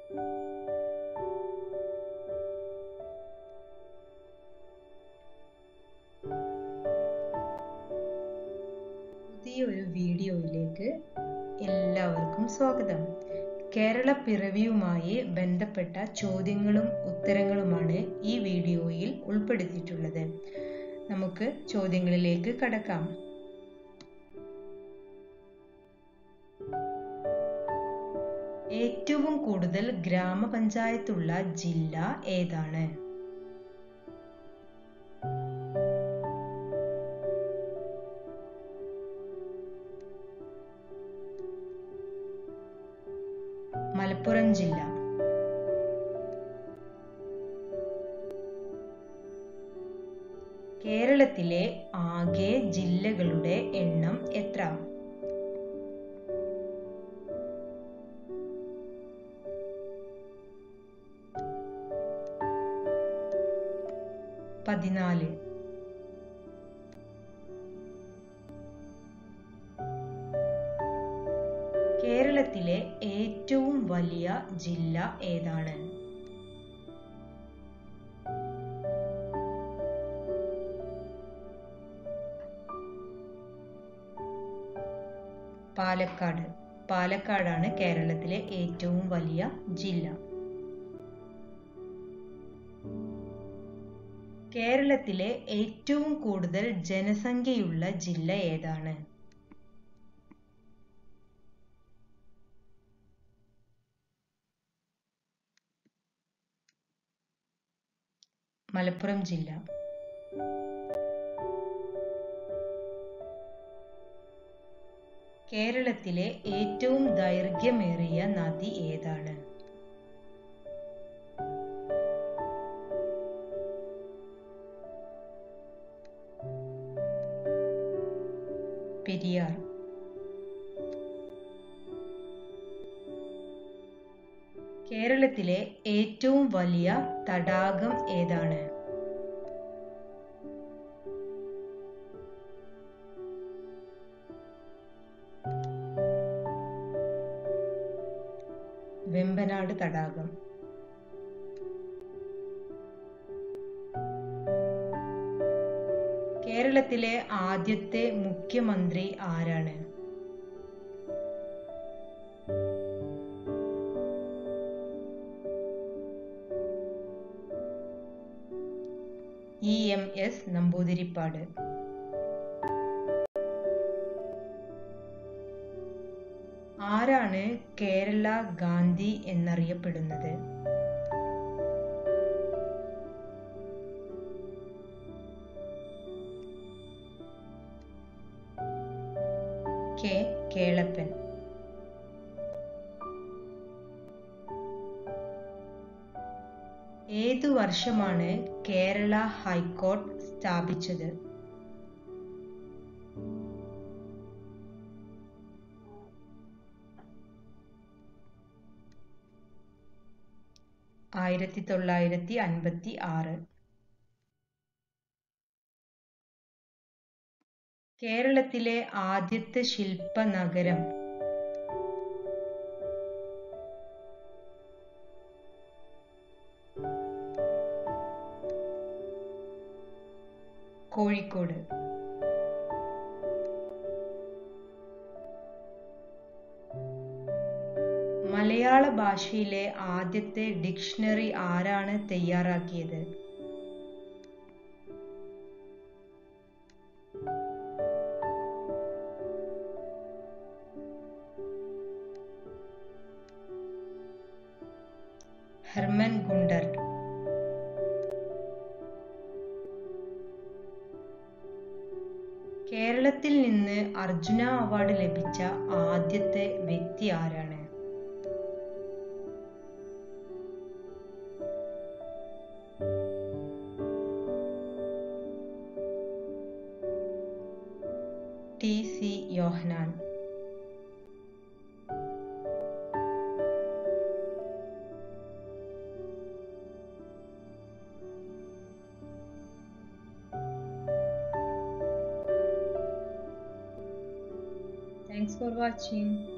പുതിയൊരു വീഡിയോയിലേക്ക് എല്ലാവർക്കും സ്വാഗതം. കേരള പിറവിയുമായി ബന്ധപ്പെട്ട ചോദ്യങ്ങളും ഉത്തരങ്ങളുമാണ് ഈ വീഡിയോയിൽ ഉൾപ്പെടുത്തിയിട്ടുള്ളത്. നമുക്ക് ചോദ്യങ്ങളിലേക്ക് കടക്കാം. ഏറ്റവും കൂടുതൽ ഗ്രാമപഞ്ചായത്തുള്ള ജില്ല ഏതാണ്? മലപ്പുറം ജില്ല. കേരളത്തിലെ ആകെ ജില്ലകളുടെ എണ്ണം എത്ര? 14. കേരളത്തിലെ ഏറ്റവും വലിയ ജില്ല ഏതാണ്? പാലക്കാട്. പാലക്കാടാണ് കേരളത്തിലെ ഏറ്റവും വലിയ ജില്ല. കേരളത്തിലെ ഏറ്റവും കൂടുതൽ ജനസംഖ്യയുള്ള ജില്ല ഏതാണ്? മലപ്പുറം ജില്ല. കേരളത്തിലെ ഏറ്റവും ദൈർഘ്യമേറിയ നദി ഏതാണ്? പെരിയാർ. കേരളത്തിലെ ഏറ്റവും വലിയ തടാകം ഏതാണ്? വെമ്പനാട് തടാകം. കേരളത്തിലെ ആദ്യത്തെ മുഖ്യമന്ത്രി ആരാണ്? EMS നമ്പൂതിരിപ്പാട്. ആരാണ് കേരള ഗാന്ധി എന്നറിയപ്പെടുന്നത്? K. കേളപ്പൻ. ഏതു വർഷമാണ് കേരള ഹൈക്കോടതി സ്ഥാപിച്ചത്? 1956. കേരളത്തിലെ ആദ്യത്തെ ശില്പ നഗരം? കോഴിക്കോട്. മലയാള ഭാഷയിലെ ആദ്യത്തെ ഡിക്ഷണറി ആരാണ് തയ്യാറാക്കിയത്? Hermann Gundert. കേരളത്തിൽ നിന്ന് അർജുന അവാർഡ് ലഭിച്ച ആദ്യത്തെ വ്യക്തി ആരാണ്? TC Yohannan. Thanks for watching.